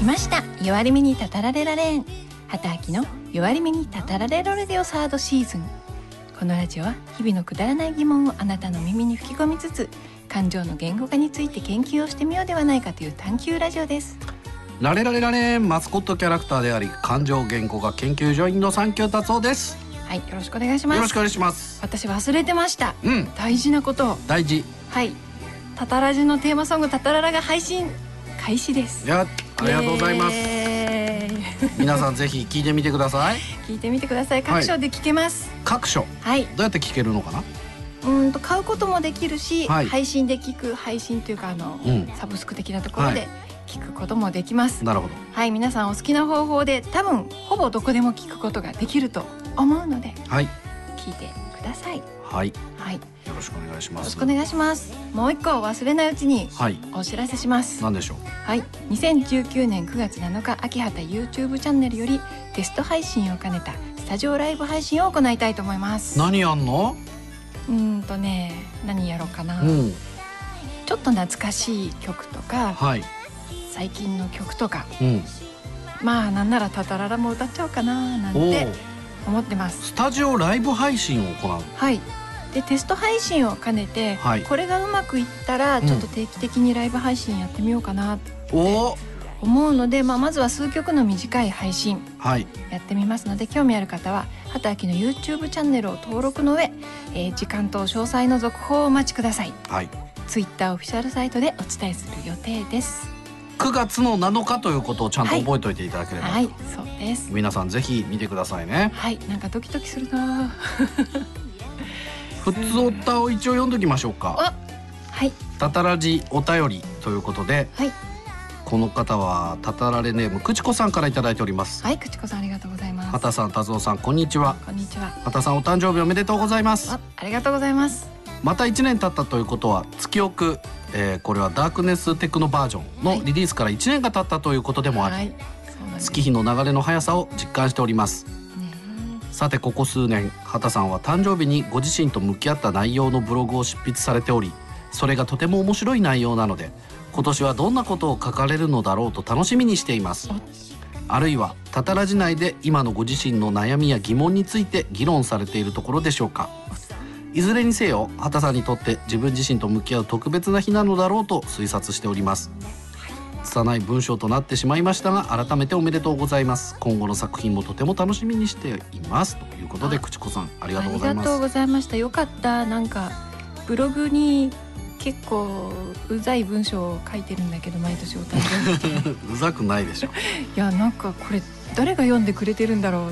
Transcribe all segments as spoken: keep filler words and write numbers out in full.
ました。弱り目にたたられられん、畑明の弱り目にたたられられデオサードシーズン。このラジオは日々のくだらない疑問をあなたの耳に吹き込みつつ、感情の言語化について研究をしてみようではないかという探求ラジオです。 ラレラレラレン、マスコットキャラクターであり感情言語化研究所員のサンキュー達夫です。 はい、よろしくお願いします。 よろしくお願いします。 私忘れてました、 うん、 大事なことを。 大事。 はい、タタラジのテーマソングタタララが配信開始です。 いや、ありがとうございます。皆さんぜひ聞いてみてください。 聞いてみてください。各所で聞けます、はい、 各所、はい、どうやって聞けるのかな。 うんと買うこともできるし、 はい、 配信で聞く、配信というかあの、うん、サブスク的なところで聞くこともできます。 なるほど。 はい、皆さんお好きな方法で多分ほぼどこでも聞くことができると思うので、はい、聞いてください。 はい、 はい、 よろしくお願いします。 よろしくお願いします。もう一個忘れないうちにお知らせします。 何でしょう。 はい、にせんじゅうきゅうねんくがつなのか秋葉 YouTube チャンネルよりテスト配信を兼ねたスタジオライブ配信を行いたいと思います。 何やんの？ うんとね、何やろうかな、うん、ちょっと懐かしい曲とか、はい、最近の曲とか、うん、まあなんならタタララも歌っちゃおうかななんて思ってます。 スタジオライブ配信を行う。 はい、でテスト配信を兼ねて、はい、これがうまくいったらちょっと定期的にライブ配信やってみようかなって思うので、まあ、まずは数曲の短い配信やってみますので、はい、興味ある方は畑明の YouTube チャンネルを登録の上、えー、時間と詳細の続報をお待ちください。はい、Twitter オフィシャルサイトでお伝えする予定です。 くがつのなのかということをちゃんと覚えておいていただければ、 はい、はい、そうです。 皆さんぜひ見てくださいね。 はい、なんかドキドキするな。 ふつおたを一応読んでおきましょうか。 はい、 タタラジお便りということで、はい、この方はタタラレネームくちこさんからいただいております。 はい、くちこさんありがとうございます。 畑さん、達夫さん、こんにちは。 こんにちは。 畑さん、お誕生日おめでとうございます。 あ, ありがとうございます。 またいちねん経ったということは月奥、えー、これはダークネステクノバージョンのリリースからいちねんが経ったということでもあり、はい、月日の流れの速さを実感しております。さてここ数年畑さんは誕生日にご自身と向き合った内容のブログを執筆されており、それがとても面白い内容なので今年はどんなことを書かれるのだろうと楽しみにしています。あるいはタタラジ内で今のご自身の悩みや疑問について議論されているところでしょうか。いずれにせよ畑さんにとって自分自身と向き合う特別な日なのだろうと推察しております。拙い文章となってしまいましたが改めておめでとうございます。今後の作品もとても楽しみにしていますということで、くちこさんありがとうございます。 ありがとうございました。よかった。なんかブログに結構うざい文章を書いてるんだけど毎年お誕生日うざくないでしょ。 いや、なんかこれ誰が読んでくれてるんだろうって、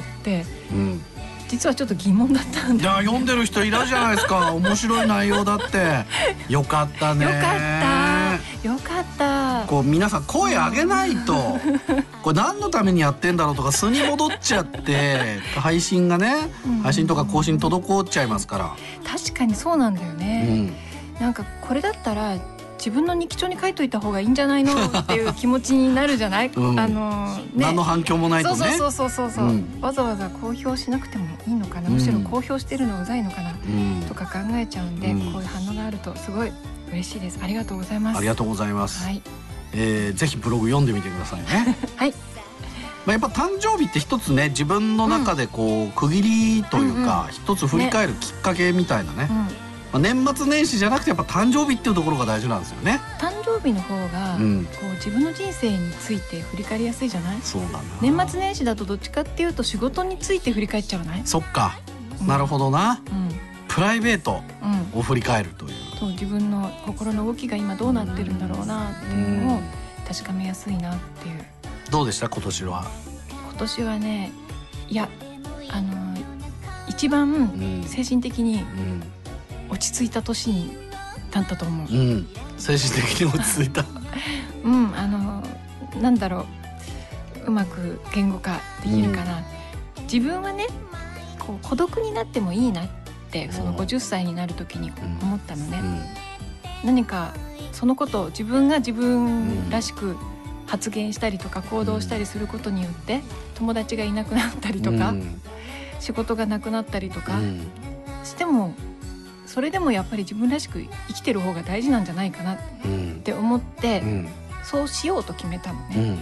うん、実はちょっと疑問だったんで。いや、 読んでる人いるじゃないですか。面白い内容だって。よかったね。 よかったよかった。 こう皆さん声上げないとこれ何のためにやってんだろうとか素に戻っちゃって配信がね、配信とか更新滞っちゃいますから。 確かにそうなんだよね、うん、なんかこれだったら自分の日記帳に書いといた方がいいんじゃないのっていう気持ちになるじゃない、うん、あのね、 何の反響もないとね。 そうそうそうそうそう、うん、わざわざ公表しなくてもいいのかな、むしろ公表してるのうざいのかな、うん、とか考えちゃうんで、うん、こういう反応があるとすごい嬉しいです。ありがとうございます。 ありがとうございます、はい、えー、ぜひブログ読んでみてくださいね。 はい、 まあ、やっぱ誕生日って一つね、自分の中でこう区切りというか、うん、一つ振り返るきっかけみたいなね、うん、まあ、年末年始じゃなくてやっぱ誕生日っていうところが大事なんですよね。 誕生日の方が、うん、こう自分の人生について振り返りやすいじゃない。 そうだな。 年末年始だとどっちかっていうと仕事について振り返っちゃわない。 そっか、うん、なるほどな、うん、プライベートを振り返るという、 うん、そう、自分の心の動きが今どうなってるんだろうなっていうのを確かめやすいなっていう。 どうでした今年は。 今年はね、いや、あの一番精神的に落ち着いた年になったと思う、うん、 精神的に落ち着いたうん、あのなんだろう、うまく言語化できるかな、うん、自分はね、こう孤独になってもいいなってそのごじゅっさいになる時に思ったのね、うんうん、何かそのことを自分が自分らしく発言したりとか行動したりすることによって友達がいなくなったりとか、うん、仕事がなくなったりとかしても、それでもやっぱり自分らしく生きてる方が大事なんじゃないかなって思って、うん、そうしようと決めたのね、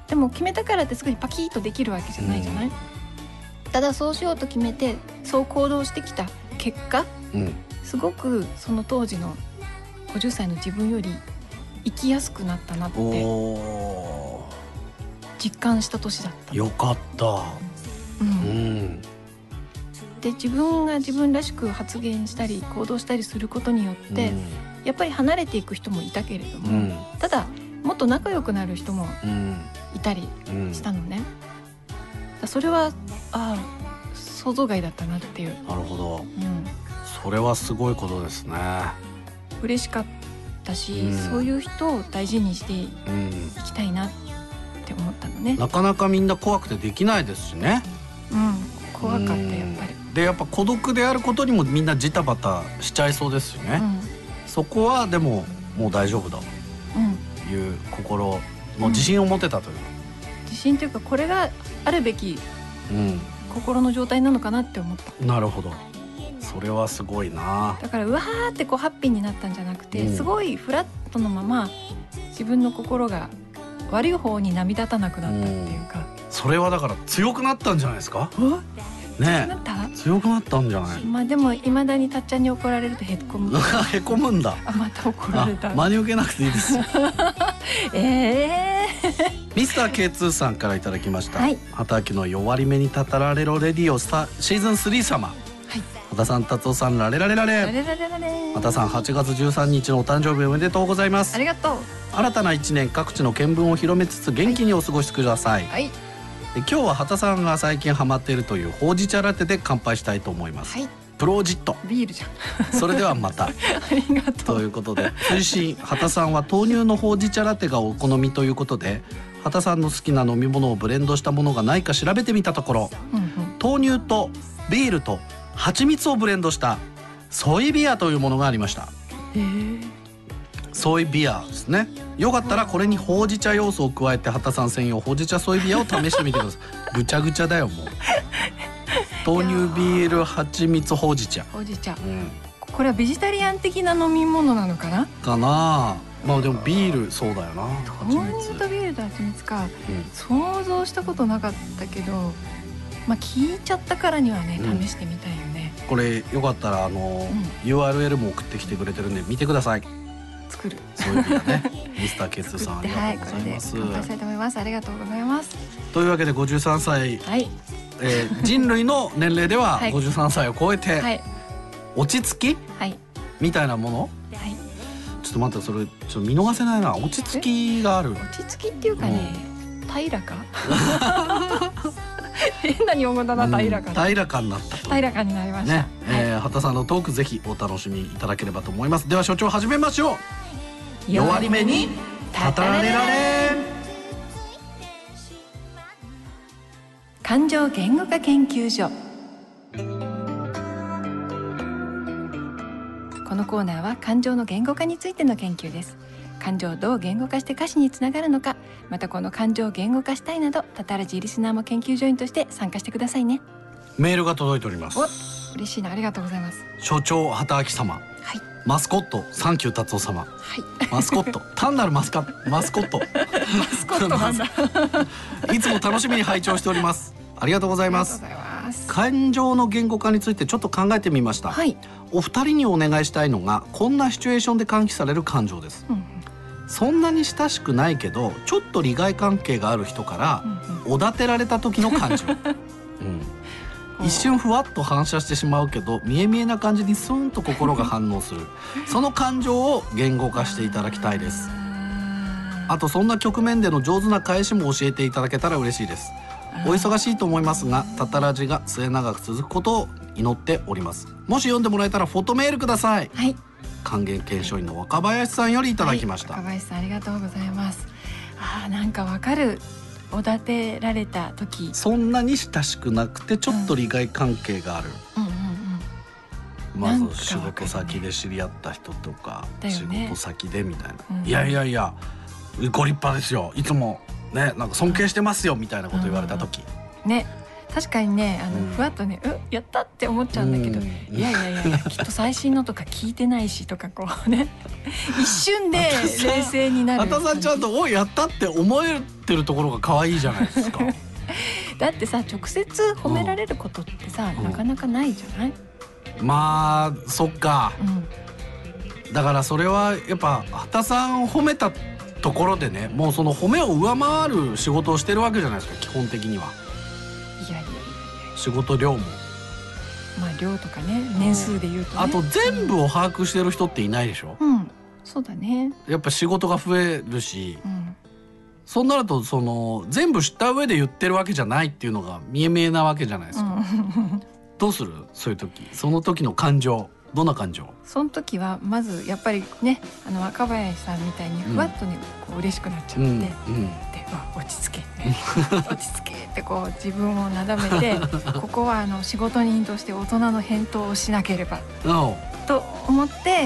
でも決めたからってすぐにパキッとできるわけじゃないじゃない、うん、ただそうしようと決めてそう行動してきた結果、うん、すごくその当時のごじゅっさいの自分より生きやすくなったなって実感した年だった。 よかった、うんうん、 で自分が自分らしく発言したり行動したりすることによって、うん、やっぱり離れていく人もいたけれども、うん、ただもっと仲良くなる人もいたりしたのね、うん、それはああ想像外だったなっていう。 なるほど、うん、それはすごいことですね。 嬉しかったし、うん、そういう人を大事にしていきたいなって思ったのね、うん、 なかなかみんな怖くてできないですしね。 うん、怖かったやっぱり。 でやっぱ孤独であることにもみんなジタバタしちゃいそうですよね、うん、そこはでももう大丈夫だという心の自信を持てたという、 うん、自信というかこれがあるべき心の状態なのかなって思った、 うん、なるほど。それはすごいな。 だからうわーってこうハッピーになったんじゃなくて、うん、すごいフラットのまま自分の心が悪い方に波立たなくなったっていうか、うん、 それはだから強くなったんじゃないですか。ねえ、強くなったんじゃない。 まあでもいまだにたっちゃんに怒られるとへこむへこむんだ。 あ、また怒られた。 真に受けなくていいですよえー、ミスターケーツー さんからいただきました、はい、畑の弱り目にたたられろレディオスタシーズンスリー様、はい、畑さん、達夫さん、ラレラレラレ。畑さん、はちがつじゅうさんにちのお誕生日おめでとうございます。 ありがとう。 新たないちねん各地の見聞を広めつつ元気にお過ごしください、はい、で今日は畑さんが最近ハマっているというほうじ茶ラテで乾杯したいと思います、はい、プロジットビールじゃんそれではまたありがとう。 ということで推進畑さんは豆乳のほうじ茶ラテがお好みということで、畑さんの好きな飲み物をブレンドしたものがないか調べてみたところ、うんうん、豆乳とビールと蜂蜜をブレンドしたソイビアというものがありました。へー、ソイビアですね。よかったらこれにほうじ茶要素を加えて畑さん専用ほうじ茶ソイビアを試してみてくださいぐちゃぐちゃだよもう豆乳ビール蜂蜜ほうじ茶ほうじ茶、うん、これはベジタリアン的な飲み物なのかなかな。まあでもビールそうだよな。 豆乳とビールと蜂蜜か、うん、想像したことなかったけど、まあ聞いちゃったからにはね、うん、試してみたいよね。 これよかったらあの、うん、ユーアールエル も送ってきてくれてるんで見てください。 作る。 そういう意味だね。ミスターケツさんありがとうございます。 はい、これで乾杯したいと思います。ありがとうございます。 というわけでごじゅうさんさい、はい、えー、人類の年齢ではごじゅうさんさいを超えて、はい、落ち着き、はい、みたいなもの、はい、ちょっと待って、それちょっと見逃せないな。落ち着きがある。 落ち着きっていうかね、うん、平らか変な日本語だな、平らか、うん、 平らかになったと。 平らかになりました、ね。 はい、えー、畑さんのトークぜひお楽しみいただければと思います。では所長始めましょう。弱り目にたたられられ。 感情言語化研究所。このコーナーは感情の言語化についての研究です。感情をどう言語化して歌詞につながるのか、またこの感情を言語化したいなど、たたらじリスナーも研究所員として参加してくださいね。 メールが届いております。 お、嬉しいな、ありがとうございます。 所長畑明様、はい、マスコットサンキュー達夫様、はい、マスコット単なるマスカマスコットマスコットなんだいつも楽しみに拝聴しております。ありがとうございます。感情の言語化についてちょっと考えてみました、はい、お二人にお願いしたいのがこんなシチュエーションで喚起される感情です、うん、そんなに親しくないけどちょっと利害関係がある人からおだてられた時の感情、うん、一瞬ふわっと反射してしまうけど見え見えな感じにスーンと心が反応するその感情を言語化していただきたいです。あとそんな局面での上手な返しも教えていただけたら嬉しいです。お忙しいと思いますがたたらじが末永く続くことを祈っております。もし読んでもらえたらフォトメールください。はい、還元検証員の若林さんよりいただきました、 はい、若林さんありがとうございます。あー、なんかわかる。おだてられた時、 そんなに親しくなくてちょっと利害関係がある、うんうんうんうん、まず仕事先で知り合った人とか、ね、仕事先でみたいな、うん、いやいやいやご立派ですよ、いつもねなんか尊敬してますよみたいなこと言われた時、 うんうん、ね、 確かにね、あの、 うんふわっとね、うやったって思っちゃうんだけど、 うんいやいやいやいや、きっと最新のとか聞いてないしとかこうね一瞬で冷静になる。 あたさんちゃんとおいやったって思えてるところが可愛いじゃないですか。 だってさ、直接褒められることってさ、 うんなかなかないじゃない。 まあそっか。 うん、 だからそれはやっぱ畑さんを褒めたところでね、もうその褒めを上回る仕事をしてるわけじゃないですか、基本的には。 いやいやいやいや、 仕事量も、 まあ量とかね、年数で言うとね。 あと全部を把握してる人っていないでしょ。 うん、うん、そうだね。 やっぱ仕事が増えるし、 うん、 そうなるとその全部知った上で言ってるわけじゃないっていうのが見え見えなわけじゃないですか。 うん、 どうする？そういう時、その時の感情、どんな感情？ その時はまずやっぱりね、あの若林さんみたいにふわっとね、こう嬉しくなっちゃって、 うんうん、 で、わ落ち着け落ち着けってこう自分をなだめてここはあの仕事人として大人の返答をしなければと思って、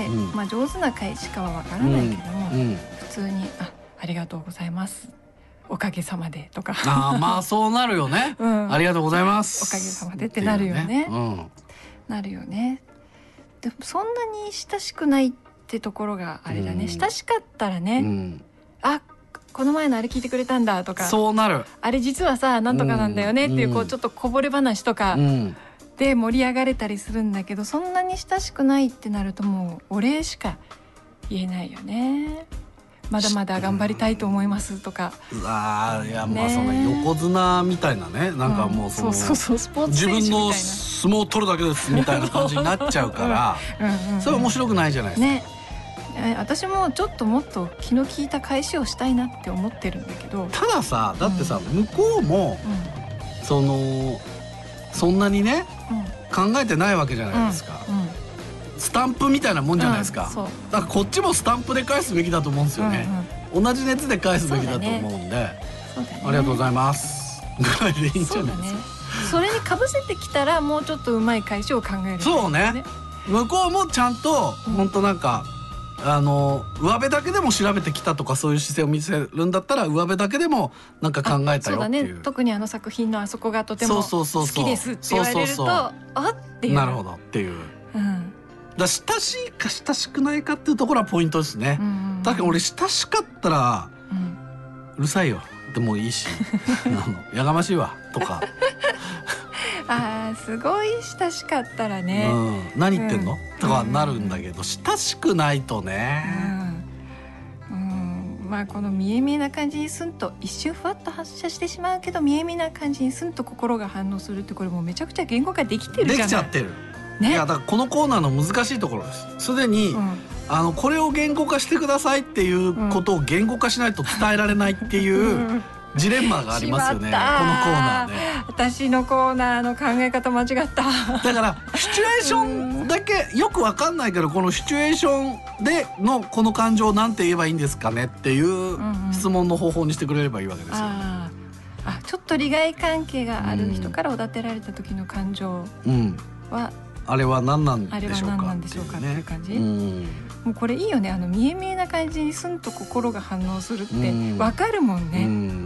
うん、 まあ上手な返しかはわからないけども、 うんうん、 普通にあありがとうございますおかげさまでとかあまあそうなるよね、 うん、 ありがとうございますおかげさまでってなるよね、 うん、 なるよね。でもそんなに親しくないってところがあれだね、うん、親しかったらね、うん、あこの前のあれ聞いてくれたんだとか、 そうなる、 あれ実はさなんとかなんだよねっていう、うん、こうちょっとこぼれ話とかで盛り上がれたりするんだけど、そんなに親しくないってなるともうお礼しか言えないよね。まだまだ頑張りたいと思いますとか、 あいやまあその横綱みたいなね、なんかもうその自分の相撲を取るだけですみたいな感じになっちゃうからそれ面白くないじゃないですか、ね。 私もちょっともっと気の利いた返しをしたいなって思ってるんだけど、 たださだってさ、うん、向こうも、うん、そのそんなにね、うん、考えてないわけじゃないですか、うんうん、スタンプみたいなもんじゃないですか、うん、だからこっちもスタンプで返すべきだと思うんですよね、うんうん、同じ熱で返すべきだと思うんで、そうだね、ありがとうございますぐらいでいいんじゃないですか。 それにかぶせてきたらもうちょっとうまい返しを考える、ね、 そうね、向こうもちゃんと本当なんか、うん、あの上辺だけでも調べてきたとかそういう姿勢を見せるんだったら上辺だけでもなんか考えたよっていう。そうだね、 特にあの作品のあそこがとても好きですって言われるとあっていう、 なるほどっていう、うん、だ親しいか親しくないかっていうところはポイントですね、うんうんうん、だけど俺親しかったら、うん、うるさいよでもいいしあのやがましいわとかあーすごい親しかったらね、 うん、何言ってんの、うん、とかなるんだけど、親しくないとね、 うんうん、まあこの見え見えな感じにスンと一瞬ふわっと発射してしまうけど見え見えな感じにスンと心が反応するって、これもうめちゃくちゃ言語化できてるじゃない。 できちゃってる、ね、いやだからこのコーナーの難しいところです。すでに、うん、あのこれを言語化してくださいっていうことを言語化しないと伝えられないっていう、うんジレンマがありますよね、このコーナーで。 私のコーナーの考え方間違った。 だからシチュエーションだけよくわかんないけど、このシチュエーションでのこの感情をなんて言えばいいんですかねっていう質問の方法にしてくれればいいわけですよ、ね。ああ、ちょっと利害関係がある人からおだてられた時の感情は、うん、 あれは何なんでしょうか、 あれは何なんでしょうかっていう感じ。うんもうこれいいよね、あの見え見えな感じにスンと心が反応するってわかるもんね、うん、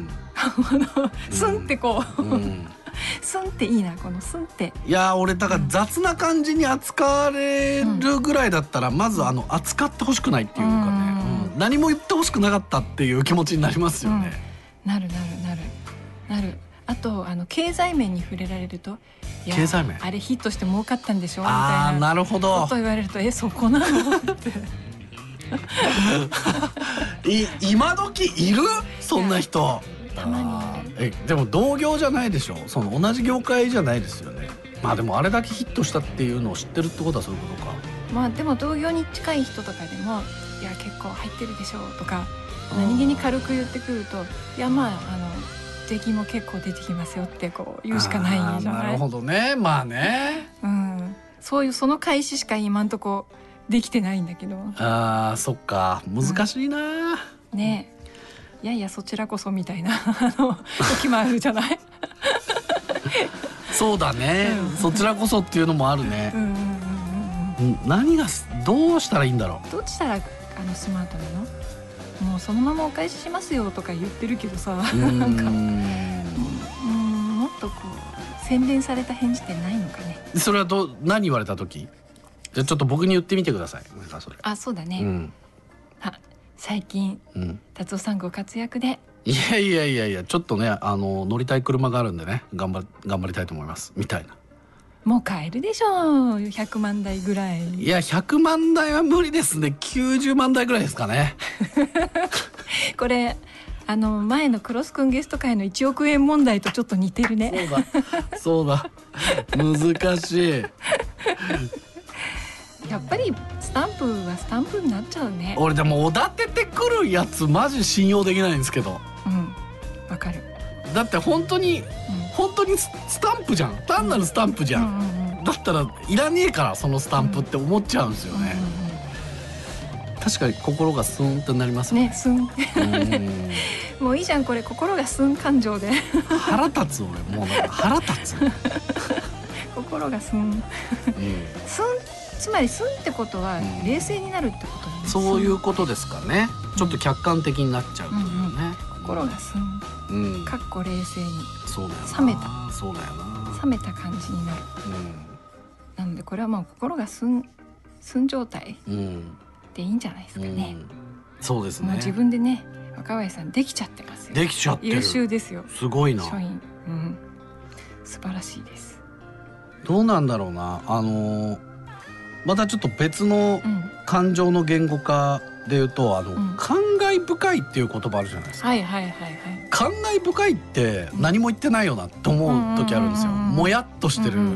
スンってこう、うん、スンっていいな、このスンって。 いや俺だから雑な感じに扱われるぐらいだったら、うん、まずあの扱ってほしくないっていうかね、うんうん、何も言ってほしくなかったっていう気持ちになりますよね、 うん、なるなるなるなる。あとあの経済面に触れられると、いや経済面あれヒットして儲かったんでしょみたいな、 あーなるほどこと言われると、えそこなのってい今時いるそんな人。 たまにえでも同業じゃないでしょ、その同じ業界じゃないですよね。まあでもあれだけヒットしたっていうのを知ってるってことはそういうことか。 まあでも同業に近い人とかでも、いや結構入ってるでしょとか何気に軽く言ってくると、いやまああの税金も結構出てきますよってこう言うしかないんじゃない。 なるほどね、まあね、 うん、そういうその返ししか今んとこできてないんだけど。 あーそっか、難しいな、 うん、ねえ、いやいやそちらこそみたいな時もあるじゃないそうだね、うん、そちらこそっていうのもあるね。うんうんうんうん、何がどうしたらいいんだろう。 どうしたらあのスマートなの。もうそのままお返ししますよとか言ってるけどさ、なんかうんもっとこう洗練された返事ってないのかね。 それはどう何言われた時？じゃあちょっと僕に言ってみてください。なんかそれ。 あ、そうだね、 うん、 あ、最近、うん、達夫さんご活躍で。 いやいやいやいや、ちょっとね、あの乗りたい車があるんでね、頑張頑張りたいと思いますみたいな。 もう買えるでしょう、ひゃくまんだいぐらい。 いやひゃくまんだいは無理ですね。きゅうじゅうまんだいぐらいですかね。 これあの前のクロスくんゲスト会のいちおくえん問題とちょっと似てるね。 そうだそうだ、難しい。 やっぱりスタンプはスタンプになっちゃうね。 俺でもおだててくるやつマジ信用できないんですけど。 うん、わかる。 だって本当に、うん、本当にスタンプじゃん、単なるスタンプじゃん、うんうんうん、だったらいらねえからそのスタンプって思っちゃうんですよね、うんうんうん、確かに心がスンってなりますね。 ね、スンもういいじゃんこれ、心がスン感情で腹立つ。俺もう腹立つ心がスン、うん、スン、つまりスンってことは冷静になるってことね、うん、 そういうことですかね。ちょっと客観的になっちゃうっていうね、 うんうん、心がスン、うん、かっこ冷静に、 そうだよな、 冷めた、 そうだよな、 冷めた感じになる、うん、なのでこれはもう心がスン、スン状態でいいんじゃないですかね、うん、 そうですね。 もう自分でね、若林さんできちゃってますよ。 できちゃってる。 優秀ですよ。 すごいな。 書院、うん、素晴らしいです。 どうなんだろうな、あのー、またちょっと別の感情の言語化でいうと、あの、うん、感慨深いっていう言葉あるじゃないですか。 はいはいはいはい。 感慨深いって何も言ってないよなって思う時あるんですよ。もやっとしてる、うんうんうん、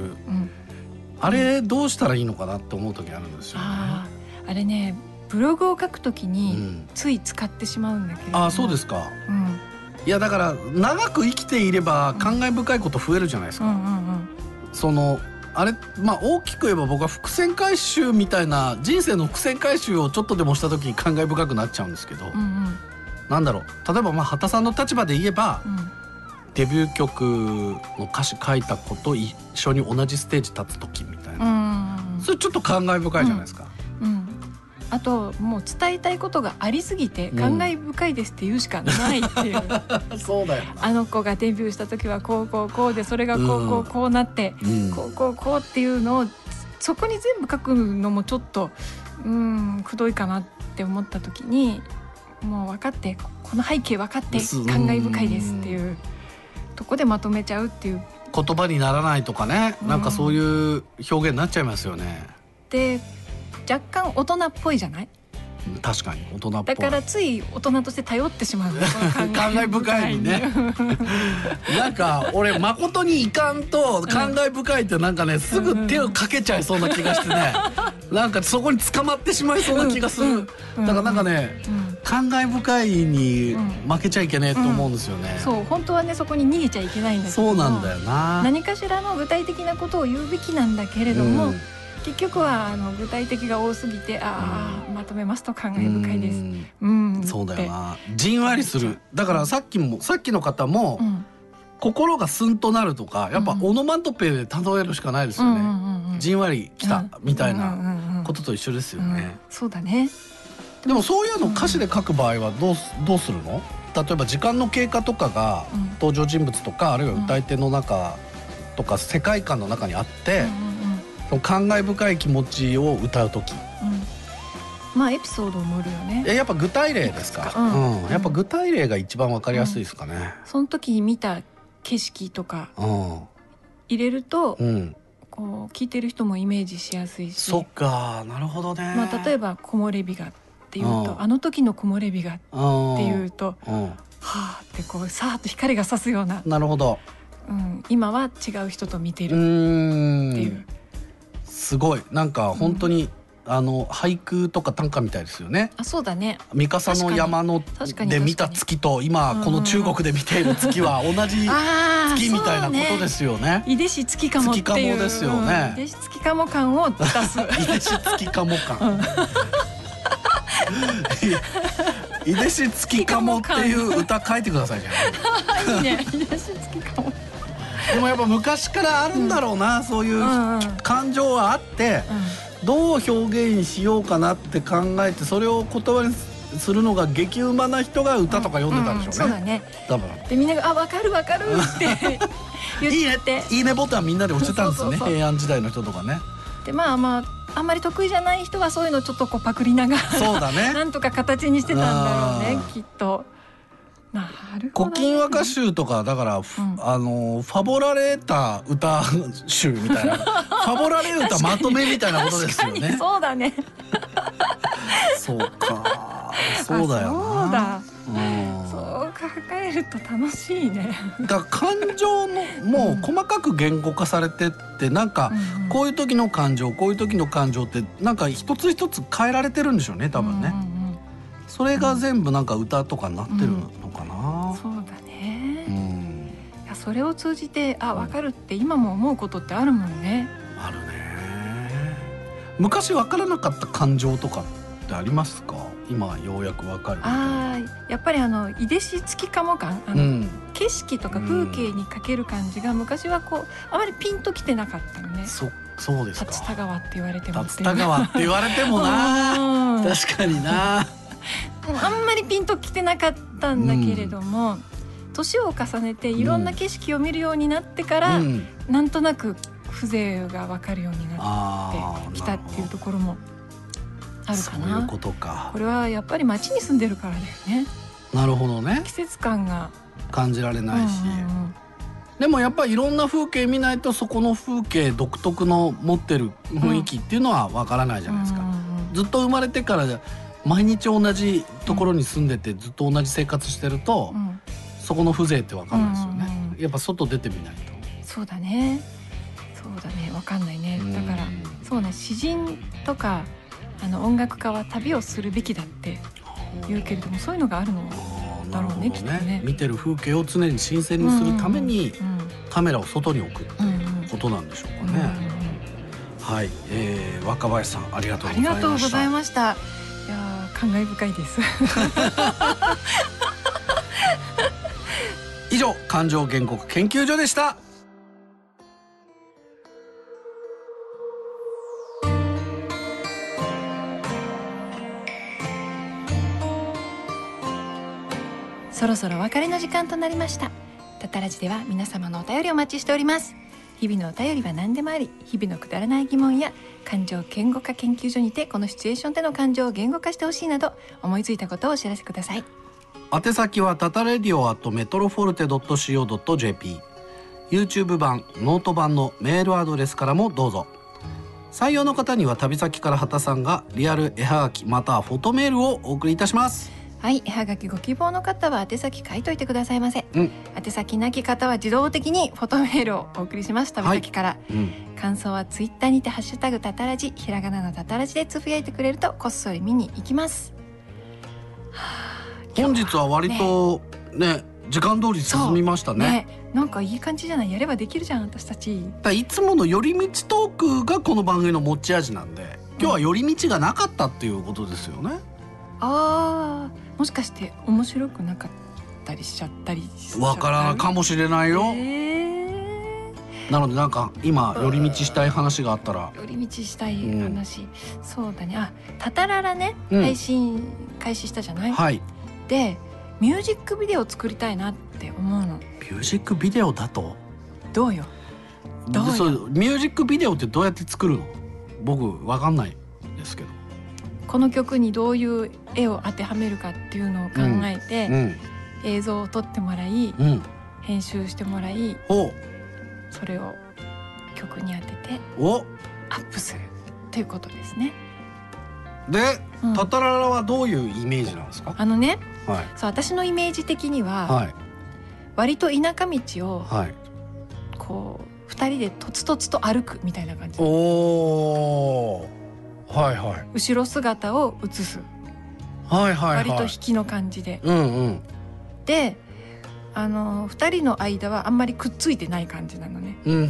あれどうしたらいいのかなって思う時あるんですよね。あ, あれね、ブログを書くときについ使ってしまうんだけど、うん、 あ、そうですか、うん、いやだから長く生きていれば感慨深いこと増えるじゃないですか、うんうんうんうん、そのあれ、まあ大きく言えば僕は伏線回収みたいな、人生の伏線回収をちょっとでもした時に感慨深くなっちゃうんですけど、うんうん、なんだろう、例えばまあ畑さんの立場で言えば、うん、デビュー曲の歌詞書いた子と一緒に同じステージ立つ時みたいな、うんうん、それちょっと感慨深いじゃないですか、うんうん、 あともう伝えたいことがありすぎて感慨深いですって言うしかないっていう、 うん、そうだよな。 あの子がデビューした時はこうこうこうで、それがこうこうこうなって、うん、こうこうこうっていうのをそこに全部書くのもちょっとうーんくどいかなって思った時に、もう分かって、この背景分かって感慨深いですっていうとこでまとめちゃうっていう、 言葉にならないとかね、うん、なんかそういう表現になっちゃいますよね。 で若干大人っぽいじゃない。 確かに大人っぽい。 だからつい大人として頼ってしまう感慨深いにねなんか俺誠にいかんと感慨深いってなんかね、すぐ手をかけちゃいそうな気がしてね、なんかそこに捕まってしまいそうな気がする。だからなんかね、感慨深いに負けちゃいけねえと思うんですよね、うんうん、 そう本当はねそこに逃げちゃいけないんだけど、 そうなんだよな。 何かしらの具体的なことを言うべきなんだけれども、うん、結局はあの具体的が多すぎて、ああ、うん、まとめますと感慨深いです、うんうん、 そうだよな。じんわりする。だからさっきもさっきの方も、うん、心がスンとなるとか、やっぱオノマトペで例えるしかないですよね、うんうんうん、じんわりきたみたいなことと一緒ですよね、うんうんうん、 そうだね。 でもそういうの歌詞で書く場合はどう、どうするの？例えば時間の経過とかが登場人物とか、あるいは歌い手の中とか世界観の中にあって、うんうんうん、その感慨深い気持ちを歌うとき、うん、 まあエピソードを盛るよね。 やっぱ具体例ですか、うんうん、やっぱ具体例が一番わかりやすいですかね、うん、 その時に見た景色とか入れると、うん、こう聞いてる人もイメージしやすいし。 そっか、なるほどね。 まあ、例えば木漏れ日がっていうと、うん、あの時の木漏れ日がっていうと、うん、はあってこうさーっと光が差すような。 なるほど、 うん、今は違う人と見てるっていう。 すごいなんか本当に、うん、あの俳句とか短歌みたいですよね。 あ、そうだね。 三笠の山ので見た月と今この中国で見ている月は同じ月みたいなことですよね。 いでし月かもっていう月かもですよね。 いでし月かも感を出すいでし月かも感、いでし月かもっていう歌書いてくださいじゃん。いいね、いでし月かも。でもやっぱ昔からあるんだろうな、うん、そういう感情があって、うん、どう表現しようかなって考えて、それを言葉にするのが激うまな人が歌とか読んでたんでしょうね、うんうん、そうだね。多分でみんなが「あ、分かる分かる」って言って、 いいねいいねボタンみんなで押してたんですよね。 そうそうそう平安時代の人とかね。 でまあまああんまり得意じゃない人はそういうのちょっとこうパクりながらそうだねなんとか形にしてたんだろうねきっと。なるほど、ね、 古今和歌集とかだから、うん、あのファボられた歌集みたいなファボられ歌まとめみたいなことですよね。 そうだねそうかそうだよな。 そうだ、うん、そう考えると楽しいね。 だから感情のもう細かく言語化されてってなんかこういう時の感情こういう時の感情ってなんか一つ一つ変えられてるんでしょうね多分ね、うんうんうん、それが全部なんか歌とかになってるのかな、 うん、そうだね、うん、いやそれを通じてあ分かるって今も思うことってあるもんね。 あるね。昔分からなかった感情とかってありますか？今ようやく分かるみたいな。 あやっぱりあのいでしつきかも感あの、うん、景色とか風景にかける感じが昔はこうあまりピンときてなかったのね。 そそうですか。 竜田川って言われても竜田川って言われてもな確かになあんまりピンときてなかったんだけれども、うん、年を重ねていろんな景色を見るようになってから、うん、なんとなく風情が分かるようになってきたっていうところもあるかな。 そういうことか。 これはやっぱり街に住んでるからだよね。 なるほどね。 季節感が感じられないし、うんうんうん、でもやっぱりいろんな風景見ないとそこの風景独特の持ってる雰囲気っていうのはわからないじゃないですか、うんうんうん、ずっと生まれてから毎日同じところに住んでてずっと同じ生活してると、うん、そこの風情ってわかんないですよね、うんうん、やっぱ外出てみないと。 そうだねそうだねわかんないね。だからそうね詩人とかあの音楽家は旅をするべきだって言うけれどもそういうのがあるのだろうね、ねきっとね。 見てる風景を常に新鮮にするために、うんうんうん、カメラを外に置くっていうことなんでしょうかね、うんうんうん、はい、えー、若林さんありがとうございました。ありがとうございました。 いや感慨深いです以上感情言語化研究所でした。 そろそろお別れの時間となりました。タタラジでは皆様のお便りをお待ちしております。日々のお便りは何でもあり、日々のくだらない疑問や感情言語化研究所にてこのシチュエーションでの感情を言語化してほしいなど思いついたことをお知らせください。 宛先はタタレディオアットメトロフォルテドットシーオードットジェーピー、 YouTube 版ノート版のメールアドレスからもどうぞ。採用の方には旅先から畑さんがリアル絵はがきまたはフォトメールをお送りいたします。 はい、絵はがきご希望の方は宛先書いといてくださいませ、うん、宛先なき方は自動的にフォトメールをお送りします。旅先から、はいうん、感想はツイッターにてハッシュタグタタラジひらがなのタタラジでつぶやいてくれるとこっそり見に行きます。 はあ、本日は割と ね, ね時間通り進みました ね, ねなんかいい感じじゃない。やればできるじゃん私たち。 だいつもの寄り道トークがこの番組の持ち味なんで今日は寄り道がなかったっていうことですよね、うん、 あーもしかして面白くなかったりしちゃったりしちゃったわからんかもしれないよ、 えー、 なのでなんか今寄り道したい話があったら寄り道したい話、うん、そうだね。あタタララね、うん、配信開始したじゃない、はい、でミュージックビデオ作りたいなって思うの。 ミュージックビデオだとどうよどうよ。 そうミュージックビデオってどうやって作るの？僕わかんないですけどこの曲にどういう絵を当てはめるかっていうのを考えて、うんうん、映像を撮ってもらい、うん、編集してもらいそれを曲に当ててアップするということですね。 で、うん、タタララはどういうイメージなんですか？ あのね、はい、そう私のイメージ的には、はい、割と田舎道を、はい、こうふたりでとつとつと歩くみたいな感じ。 おーはいはい、 後ろ姿を映す、 はいはいはい、 割と引きの感じで、 うんうん、 であのふたりの間はあんまりくっついてない感じなのね、 うんうんうん、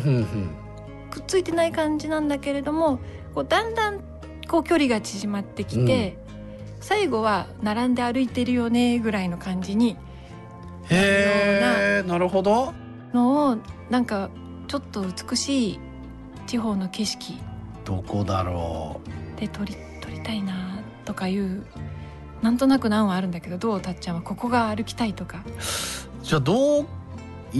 くっついてない感じなんだけれどもこうだんだんこう距離が縮まってきて、うん、最後は並んで歩いてるよねぐらいの感じになるような、 へーなるほどのをなんかちょっと美しい地方の景色どこだろうで撮り、撮りたいなとかいうなんとなく難はあるんだけどどうたっちゃんはここが歩きたいとか。 じゃあどういな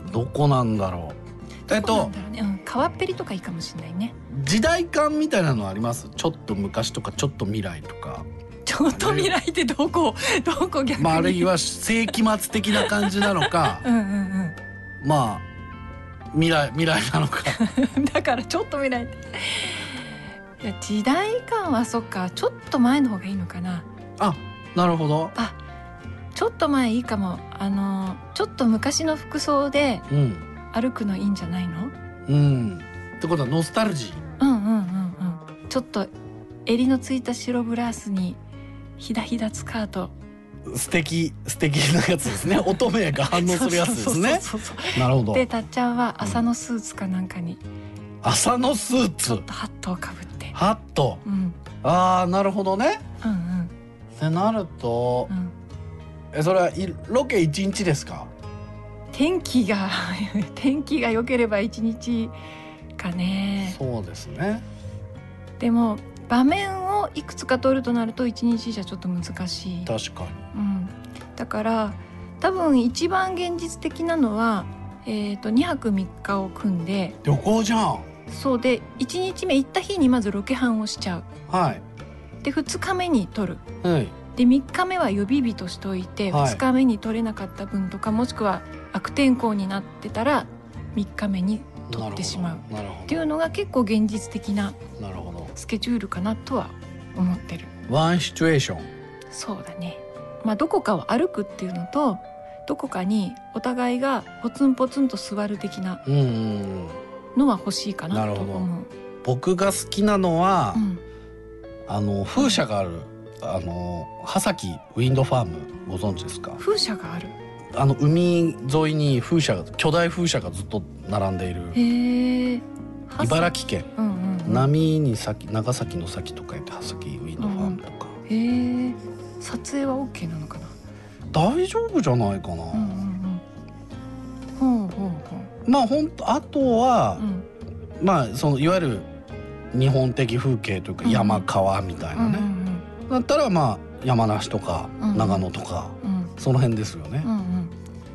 どこなんだろう。えっと、 ね、うん、川っぺりとかいいかもしれないね。 時代感みたいなのあります？ちょっと昔とかちょっと未来とか。 ちょっと未来ってどこどこ逆に、 まあ、あるいは世紀末的な感じなのかうんうん、うん、 まあ未来未来なのかだからちょっと未来って、いや時代感はそっか、ちょっと前の方がいいのかな。 あ、なるほど。 あ、ちょっと前いいかも。あのちょっと昔の服装で歩くのいいんじゃないの？ うん、うん、ってことはノスタルジー。 うんうんうんうん。ちょっと襟のついた白ブラウスにひだひだスカート。 素敵素敵なやつですね。乙女が反応するやつですね。なるほど。 でたっちゃんは朝のスーツかなんかに、うん、 朝のスーツ、 ちょっとハットをかぶって。 ハット、うん、ああ、なるほどね。うんうん。ってなると、うん、えそれはロケ一日ですか？ 天気が天気が良ければ一日かね。 そうですね。 でも場面をいくつか撮るとなると一日じゃちょっと難しい。 確かに、 うん、だから多分一番現実的なのは、えー、とにはくみっかを組んで旅行じゃん。 そうでいちにちめ行った日にまずロケハンをしちゃう。 はい。 でふつかめに撮る、 はい、 でみっかめは予備日としておいて、はい、ふつかめに撮れなかった分とか、もしくは悪天候になってたらみっかめに撮ってしまうっていうのが結構現実的なスケジュールかなとは思ってる。 ワンシチュエーション。 そうだね。まあどこかを歩くっていうのと、どこかにお互いがポツンポツンと座る的なのは欲しいかなと思う。 僕が好きなのは、うん、あの風車がある、あの波崎ウィンドファームご存知ですか？ 風車がある。 あの海沿いに風車が、巨大風車がずっと並んでいる。 へー。 茨城県、 うんうんうん、 波に先、長崎の先とか言って波崎ウィンドファームとか、 うん、へえ。撮影は OK なのかな？ 大丈夫じゃないかな。うんうんうん、ほうほうほう。まあ本当あとは、うん、まあそのいわゆる日本的風景というか山川みたいなね、うんうんうん、だったらまあ山梨とか長野とか、うんうん、その辺ですよね、うんうん、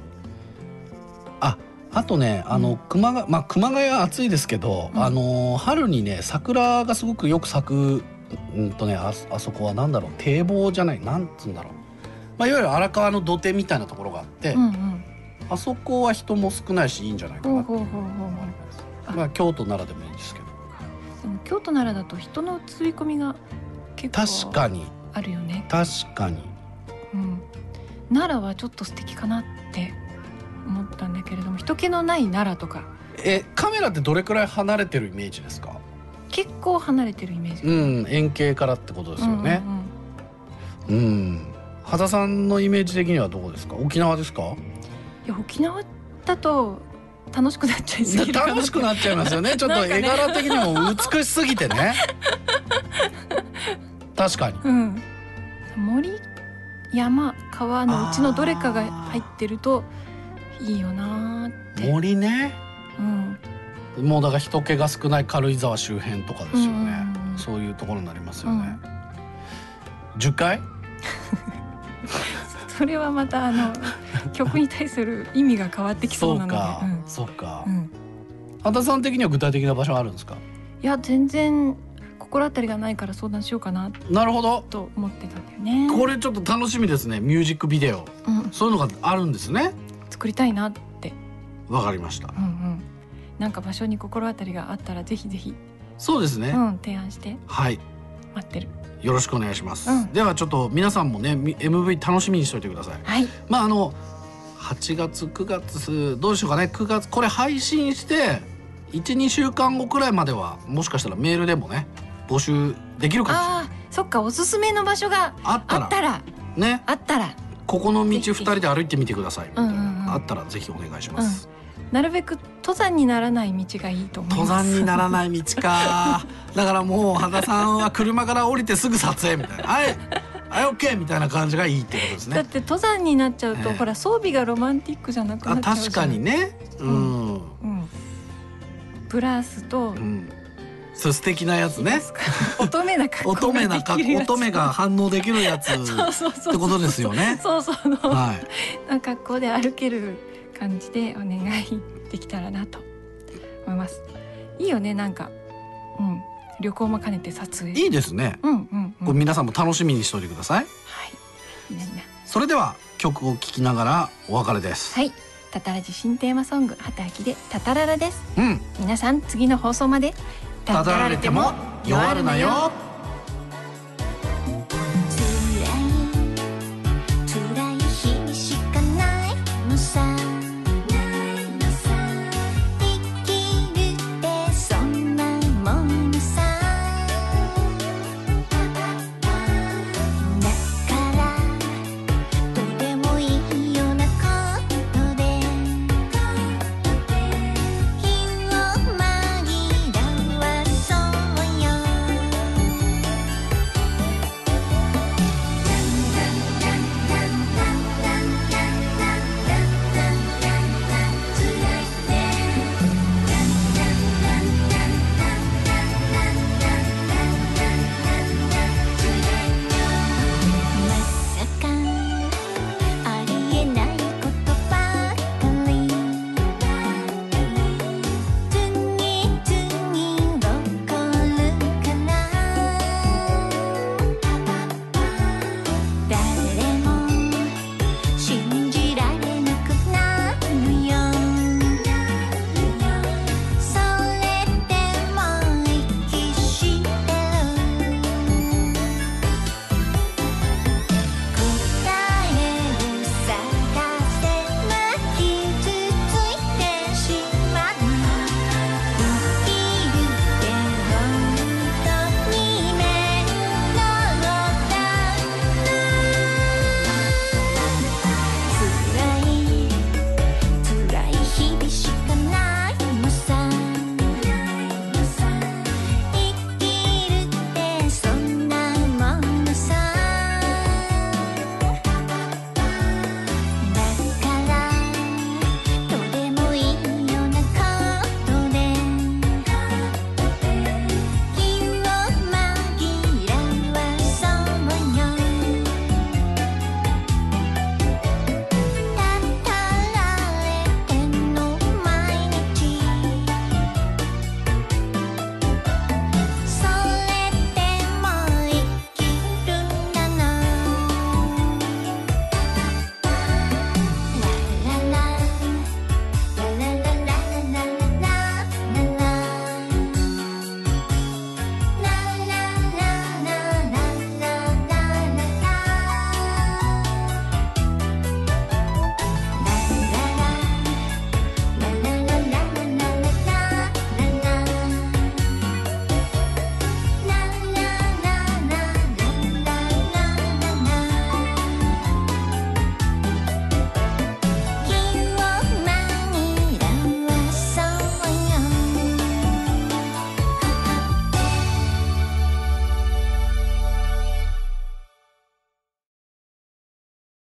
ああとね、あの熊谷、まあ熊谷は暑いですけど、うん、あの春にね桜がすごくよく咲く、うんとね、あ, あそこはなんだろう、堤防じゃない、なんつうんだろう、まあ、いわゆる荒川の土手みたいなところがあって、うんうん、あそこは人も少ないしいいんじゃないかなって思います。まあ京都ならでもいいんですけど、 でも京都ならだと人の映り込みが結構確かにあるよね。 確かに、 うん、奈良はちょっと素敵かなって思ったんだけれども、人気のない奈良とか。 えカメラってどれくらい離れてるイメージですか？ 結構離れてるイメージ。 うん、円形からってことですよね。うん、うんうん、羽田さんのイメージ的にはどこですか？沖縄ですか？いや沖縄だと楽しくなっちゃいすぎるかな。 楽しくなっちゃいますよね。ちょっと絵柄的にも美しすぎてね確かに、うん、 森山川のうちのどれかが入ってるといいよなって。 森ね、うん、もうだから人気が少ない軽井沢周辺とかですよね、うん、そういうところになりますよね、うん、じゅっかいそれはまたあの曲に対する意味が変わってきそうなので。 そうか、うん、そうか、うん、羽田さん的には具体的な場所あるんですか？ いや全然心当たりがないから相談しようかな。 なるほどと思ってたんだよね。 これちょっと楽しみですね。ミュージックビデオ、うん、そういうのがあるんですね。 作りたいなって。 わかりました、うんうん、 なんか場所に心当たりがあったらぜひぜひ。 そうですね、 うん、提案して。 はい、 待ってる。 よろしくお願いします、うん、ではちょっと皆さんもね エムブイ 楽しみにしておいてください。 はい。 まああのはちがつくがつどうでしょうかね。くがつこれ配信していちにしゅうかんごくらいまではもしかしたらメールでもね募集できるかもしれない。 あーそっか、おすすめの場所があったら、あったらね、あったらここの道ふたりで歩いてみてくださいみたいな、うんうんうん、あったらぜひお願いします、 うん、なるべく登山にならない道がいいと思います。 登山にならない道かだからもう羽田さんは車から降りてすぐ撮影みたいなはいはい OK みたいな感じがいいってことですね。 だって登山になっちゃうと、えー、ほら装備がロマンティックじゃなくなっちゃうじゃん。 あ確かにね、うん、うんうん、 ブラウスと、うん、 そう素敵なやつね乙女な格好ができるやつ、 乙女が反応できるやつってことですよね。 そうそう、はい、格好で歩ける感じでお願いできたらなと思います。いいよね、なんか、うん、旅行も兼ねて撮影。 いいですね。 うんうんうん、 これ皆さんも楽しみにしておいてください。 はい、いいね。 それでは曲を聴きながらお別れです。 はい、タタラジ新テーマソング畑明でタタララです。 うん、 皆さん次の放送までタタられても弱るなよ。